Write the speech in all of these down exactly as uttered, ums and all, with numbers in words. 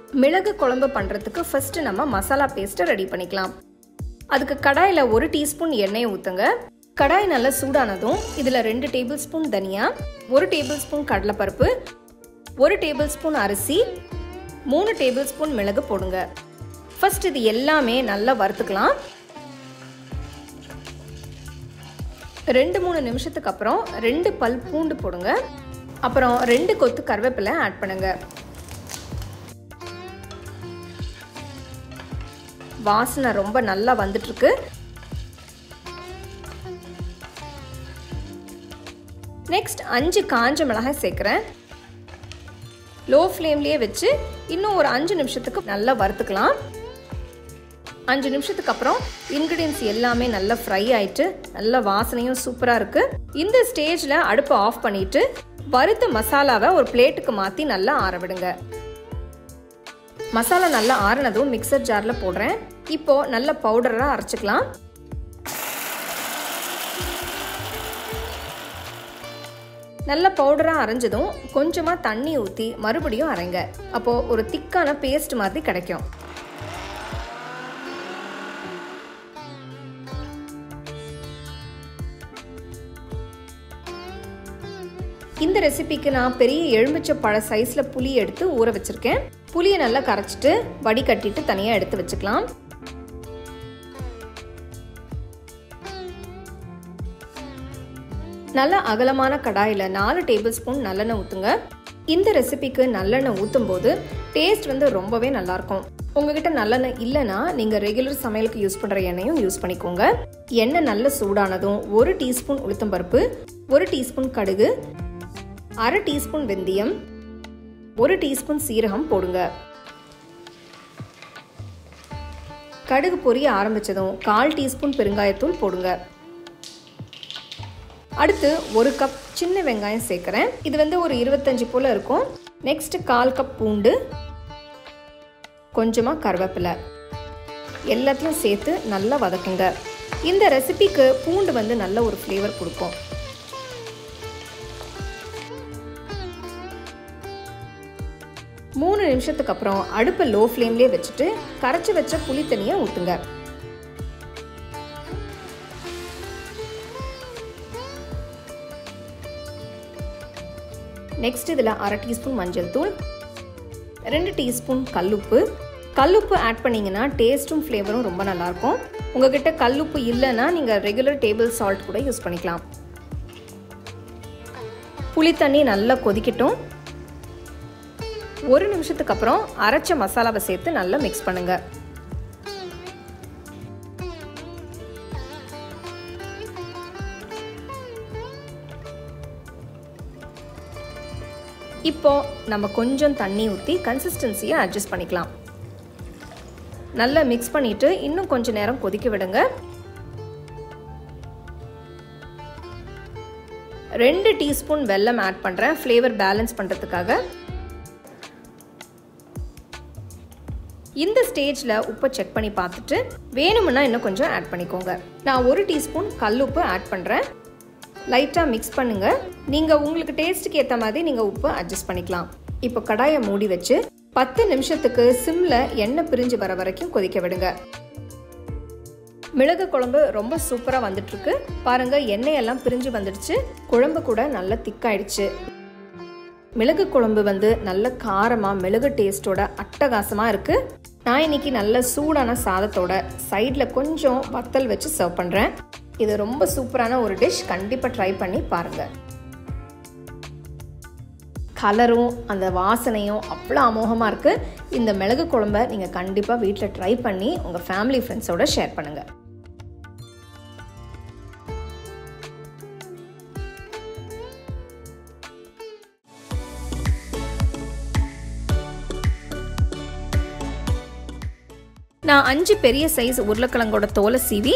மிளகு குழம்பு பண்ணுறதுக்கு ஃபர்ஸ்ட் நம்ம மசாலா பேஸ்ட்டை ரெடி பண்ணிக்கலாம். அதுக்கு கடாயில் ஒரு டீஸ்பூன் எண்ணெயை ஊற்றுங்க. கடாய் நல்லா சூடானதும் இதில் ரெண்டு டேபிள் ஸ்பூன் தனியா, ஒரு டேபிள் ஸ்பூன் கடலைப்பருப்பு, ஒரு டேபிள் ஸ்பூன் அரிசி, மூணு டேபிள் ஸ்பூன் மிளகு போடுங்க. ஃபர்ஸ்ட் இது எல்லாமே நல்லா வறுத்துக்கலாம். ரெண்டு மூணு நிமிஷத்துக்கு அப்புறம் ரெண்டு பல் பூண்டு போடுங்க. அப்புறம் ரெண்டு கொத்து கருவேப்பிலை ஆட் பண்ணுங்க. வாசனை ரொம்ப நல்லா வந்துட்டு இருக்கு. நெக்ஸ்ட் அஞ்சு காஞ்ச மிளகாய் சேர்க்கிறேன். லோ ஃப்ளேம்லயே வச்சு இன்னும் ஒரு அஞ்சு நிமிஷத்துக்கு நல்லா வறுத்துக்கலாம். அஞ்சு நிமிஷத்துக்கு அப்புறம் இன்கிரீடியன்ஸ் எல்லாமே நல்லா ஃப்ரை ஆயிட்டு நல்ல வாசனையும் சூப்பராக இருக்கு. இந்த ஸ்டேஜில் அடுப்பை ஆஃப் பண்ணிட்டு வறுத்த மசாலாவை ஒரு பிளேட்டுக்கு மாற்றி நல்லா ஆற விடுங்க. மசாலா நல்லா ஆறினதும் மிக்சர் ஜாரில் போடுறேன். இப்போ நல்ல பவுடராக அரைச்சிக்கலாம். நல்ல பவுடராக அரைஞ்சதும் கொஞ்சமாக தண்ணி ஊற்றி மறுபடியும் அரைங்க. அப்போது ஒரு திக்கான பேஸ்ட் மாதிரி கிடைக்கும். இந்த ரெசிபிக்கு நான் பெரிய எலுமிச்சை பழ சைஸில் புளி எடுத்து ஊற வச்சுருக்கேன். புளியை நல்லா கரைச்சிட்டு வடிகட்டிட்டு தனியாக எடுத்து வச்சுக்கலாம். நல்ல அகலமான கடாயில் நாலு டேபிள் ஸ்பூன் நல்லெண்ணெய் ஊற்றுங்க. இந்த ரெசிபிக்கு நல்லெண்ணெய் ஊற்றும் போது டேஸ்ட் வந்து ரொம்பவே நல்லாயிருக்கும். உங்ககிட்ட நல்லெண்ணெய் இல்லைன்னா நீங்கள் ரெகுலர் சமையலுக்கு யூஸ் பண்ணுற எண்ணெயும் யூஸ் பண்ணிக்கோங்க. எண்ணெய் நல்ல சூடானதும் ஒரு டீஸ்பூன் உளுத்தம்பருப்பு, ஒரு டீஸ்பூன் கடுகு, அரை டீஸ்பூன் வெந்தயம், ஒரு டீஸ்பூன் சீரகம் போடுங்க. கடுகு பொரிய ஆரம்பிச்சதும் கால் டீஸ்பூன் பெருங்காயத்தூள் போடுங்க. அடுத்து ஒரு கப் சின்ன வெங்காயம் சேர்க்கிறேன். இது வந்து ஒரு இருபத்தஞ்சு போல இருக்கும். நெக்ஸ்ட் கால் கப் பூண்டு, கொஞ்சமா கருவேப்பிலை, எல்லாத்தையும் சேர்த்து நல்லா வதக்குங்க. இந்த ரெசிபிக்கு பூண்டு வந்து நல்ல ஒரு ஃப்ளேவர் கொடுக்கும். மூணு நிமிஷத்துக்கு அப்புறம் அடுப்பை லோ ஃப்ளேம்லேயே வச்சுட்டு கரைச்சி வச்ச புளி தண்ணியை ஊற்றுங்க. நெக்ஸ்ட் இதில் அரை டீஸ்பூன் மஞ்சள் தூள், ரெண்டு டீஸ்பூன் கல்லுப்பு. கல்லுப்பு ஆட் பண்ணிங்கன்னா டேஸ்ட்டும் ஃப்ளேவரும் ரொம்ப நல்லாயிருக்கும். உங்ககிட்ட கல்லுப்பு இல்லைன்னா நீங்கள் ரெகுலர் டேபிள் சால்ட் கூட யூஸ் பண்ணிக்கலாம். புளி தண்ணி நல்லா கொதிக்கட்டும். ஒரு நிமிஷத்துக்கு அப்புறம் அரைச்ச மசாலாவை சேர்த்து நல்லா மிக்ஸ் பண்ணுங்க. இப்போ நம்ம கொஞ்சம் தண்ணி ஊற்றி கன்சிஸ்டன்சியை அட்ஜஸ்ட் பண்ணிக்கலாம். நல்லா மிக்ஸ் பண்ணிட்டு இன்னும் கொஞ்ச நேரம் கொதிக்க விடுங்க. ரெண்டு டீஸ்பூன் வெல்லம் ஆட் பண்ணுறேன் ஃப்ளேவர் பேலன்ஸ் பண்ணுறதுக்காக. இந்த ஸ்டேஜில் உப்பை செக் பண்ணி பார்த்துட்டு வேணும்னா இன்னும் கொஞ்சம் ஆட் பண்ணிக்கோங்க. நான் ஒரு டீஸ்பூன் கல்லுப்பு ஆட் பண்ணுறேன். லைட்டாக மிக்ஸ் பண்ணுங்கள். நீங்கள் உங்களுக்கு டேஸ்ட்டுக்கு ஏற்ற மாதிரி நீங்கள் உப்பு அட்ஜஸ்ட் பண்ணிக்கலாம். இப்போ கடாயை மூடி வச்சு பத்து நிமிஷத்துக்கு சிம்மில் எண்ணெய் பிரிஞ்சு வர வரைக்கும் கொதிக்க விடுங்க. மிளகு குழம்பு ரொம்ப சூப்பராக வந்துட்டுருக்கு. பாருங்கள், எண்ணெயெல்லாம் பிரிஞ்சு வந்துடுச்சு. குழம்பு கூட நல்லா திக்காயிடுச்சு. மிளகு குழம்பு வந்து நல்ல காரமாக மிளகு டேஸ்ட்டோட அட்டகாசமாக இருக்குது. நான் இன்னைக்கு நல்ல சூடான சாதத்தோட சைடில் கொஞ்சம் வத்தல் வச்சு சர்வ் பண்ணுறேன். இது ரொம்ப சூப்பரான ஒரு டிஷ். கண்டிப்பாக ட்ரை பண்ணி பாருங்கள். கலரும் அந்த வாசனையும் அவ்வளோ அமோகமாக இருக்குது. இந்த மிளகு குழம்பை நீங்கள் கண்டிப்பாக வீட்டில் ட்ரை பண்ணி உங்கள் ஃபேமிலி ஃப்ரெண்ட்ஸோட ஷேர் பண்ணுங்கள். நான் அஞ்சு பெரிய சைஸ் உருளைக்கிழங்கோட தோலை சீவி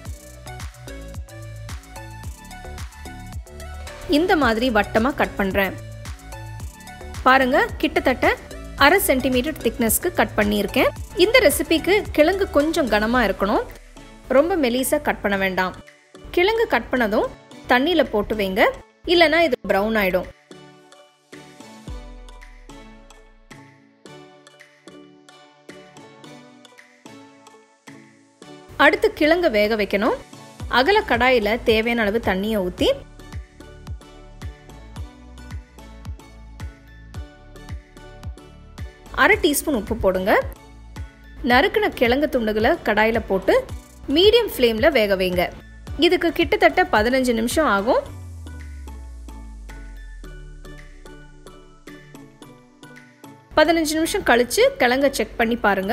இந்த மாதிரி வட்டமா கட் பண்றேன். பாருங்க, கிட்டத்தட்ட அரை சென்டிமீட்டர் திக்னஸ்க்கு கட் பண்ணியிருக்கேன். இந்த ரெசிபிக்கு கிழங்கு கொஞ்சம் கனமா இருக்கணும், ரொம்ப மெலிசா கட் பண்ண வேண்டாம். கிழங்கு கட் பண்ணதும் தண்ணியில போட்டு வைங்க, இல்லைன்னா இது ப்ரௌன் ஆயிடும். அடுத்து கிழங்கு வேக வைக்கணும். அகல கடாயில் தேவையான அளவு தண்ணியை ஊற்றி அரை டீஸ்பூன் உப்பு போடுங்க. நறுக்கின கிழங்கு துண்டுகளை கடாயில் போட்டு மீடியம் ஃப்ளேமில் வேக வைங்க. இதுக்கு கிட்டத்தட்ட பதினஞ்சு நிமிஷம் ஆகும். பதினஞ்சு நிமிஷம் கழிச்சு கிழங்க செக் பண்ணி பாருங்க.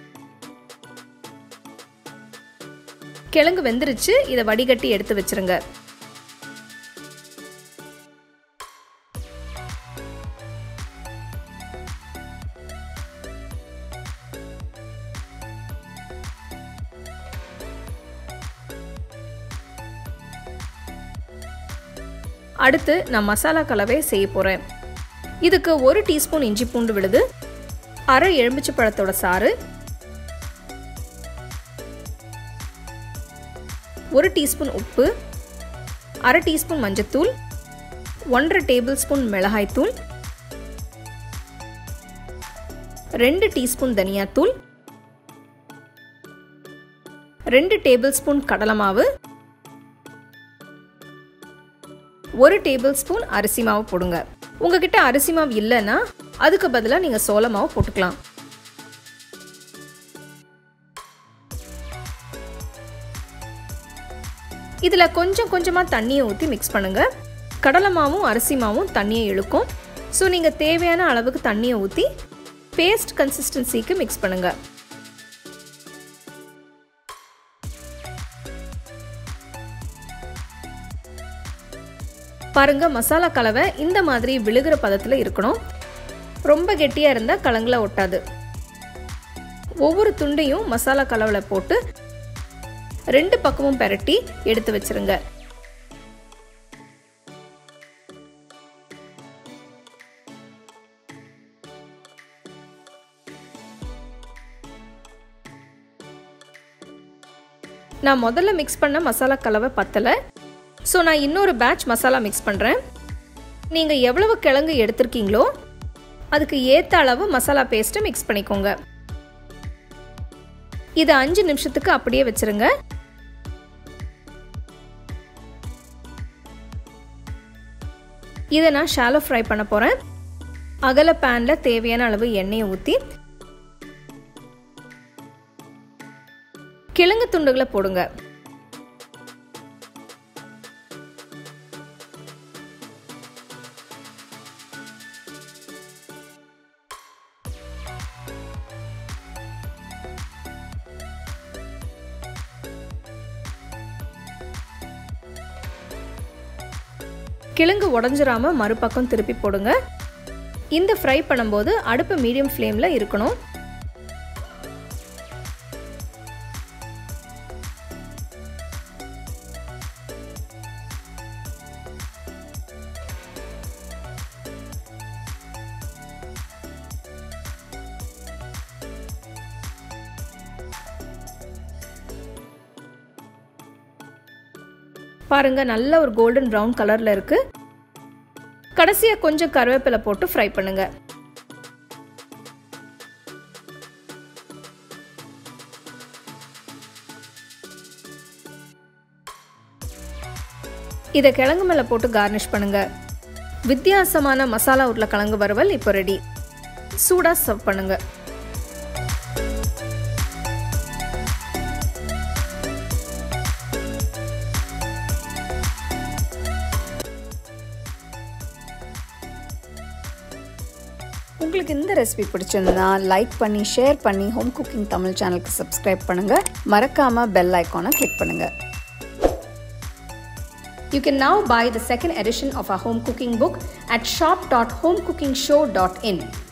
கிழங்கு வெந்துருச்சு. இதை வடிகட்டி எடுத்து வச்சிருங்க. அடுத்து நான் மசாலா கலவை செய்ய போறேன். இதுக்கு ஒரு டீஸ்பூன் இஞ்சி பூண்டு விழுது, அரை எலுமிச்சை பழத்தோட சாறு, ஒரு டீஸ்பூன் உப்பு, அரை டீஸ்பூன் மஞ்சத்தூள், ஒன்றரை டேபிள் ஸ்பூன் மிளகாய்த்தூள், ரெண்டு டீஸ்பூன் தனியாத்தூள், ரெண்டு டேபிள் ஸ்பூன் கடலை மாவு, ஒரு டேபிள் ஸ்பூன் அரிசி மாவு போடுங்க. உங்ககிட்ட அரிசி மாவு இல்லைன்னா அதுக்கு பதிலாக நீங்கள் சோள மாவு போட்டுக்கலாம். இதில் கொஞ்சம் கொஞ்சமாக தண்ணியை ஊற்றி மிக்ஸ் பண்ணுங்க. கடலை மாவும் அரிசி மாவும் தண்ணியை இழுக்கும். ஸோ நீங்கள் தேவையான அளவுக்கு தண்ணியை ஊற்றி பேஸ்ட் கன்சிஸ்டன்சிக்கு மிக்ஸ் பண்ணுங்க. பாருங்க, மசாலா கலவை இந்த மாதிரி விழுகிற பதத்தில் இருக்கணும். ரொம்ப கெட்டியாக இருந்தால் கலங்கல ஒட்டாது. ஒவ்வொரு துண்டையும் மசாலா கலவையில் போட்டு ரெண்டு பக்கமும் பெரட்டி எடுத்து வச்சிருங்க. நான் முதல்ல மிக்ஸ் பண்ண மசாலா கலவை பத்தலை. ஸோ நான் இன்னொரு பேட்ச் மசாலா மிக்ஸ் பண்ணுறேன். நீங்கள் எவ்வளவு கிழங்கு எடுத்திருக்கீங்களோ அதுக்கு ஏற்ற அளவு மசாலா பேஸ்ட்டை மிக்ஸ் பண்ணிக்கோங்க. இதை அஞ்சு நிமிஷத்துக்கு அப்படியே வச்சிருங்க. இதை நான் ஷாலோ ஃப்ரை பண்ண போகிறேன். அகல பேனில் தேவையான அளவு எண்ணெயை ஊற்றி கிழங்கு துண்டுகளை போடுங்க. கிழங்கு உடஞ்சிராம மறுபக்கம் திருப்பி போடுங்க. இந்த ஃப்ரை பண்ணும்போது அடுப்பு மீடியம் ஃப்ளேமில் இருக்கணும். பாருங்க, நல்ல ஒரு கோல்டன் ப்ரௌன் கலர்ல இருக்கு. கடைசியா கொஞ்சம் கருவேப்பிலை போட்டு ஃப்ரை பண்ணுங்க. இதை கிழங்கு மேல போட்டு கார்னிஷ் பண்ணுங்க. வித்தியாசமான மசாலா உருளைக்கிழங்கு வறுவல் இப்போ ரெடி. சூடா சர்வ் பண்ணுங்க. உங்களுக்கு இந்த ரெசிபி பிடிச்சிருந்தா லைக் பண்ணி ஷேர் பண்ணி ஹோம் குக்கிங் தமிழ் சேனலுக்கு சப்ஸ்கிரைப் பண்ணுங்க. மறக்காம பெல் ஐகானை கிளிக் பண்ணுங்க. You can now buy the second edition of our home cooking book at shop dot home cooking show dot in.